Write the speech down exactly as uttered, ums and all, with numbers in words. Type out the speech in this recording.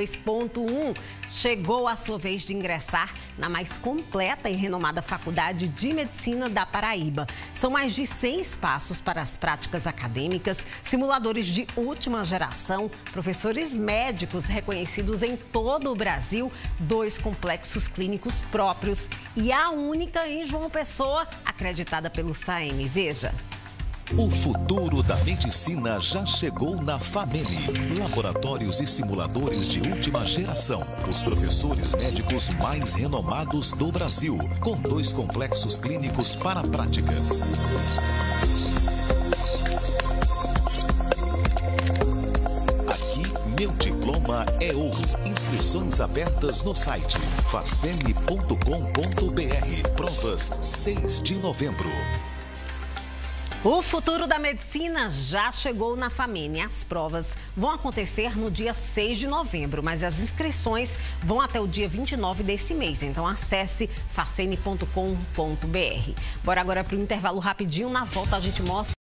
dois ponto um. Chegou a sua vez de ingressar na mais completa e renomada Faculdade de Medicina da Paraíba. São mais de cem espaços para as práticas acadêmicas, simuladores de última geração, professores médicos reconhecidos em todo o Brasil, dois complexos clínicos próprios e a única em João Pessoa, acreditada pelo SAEME. Veja. O futuro da medicina já chegou na FAMENE. Laboratórios e simuladores de última geração. Os professores médicos mais renomados do Brasil, com dois complexos clínicos para práticas. Aqui, meu diploma é ouro. Inscrições abertas no site faceme ponto com ponto br. Provas seis de novembro. O futuro da medicina já chegou na FAMENE. As provas vão acontecer no dia seis de novembro, mas as inscrições vão até o dia vinte e nove desse mês. Então acesse faceme ponto com ponto br. Bora agora para o intervalo rapidinho. Na volta a gente mostra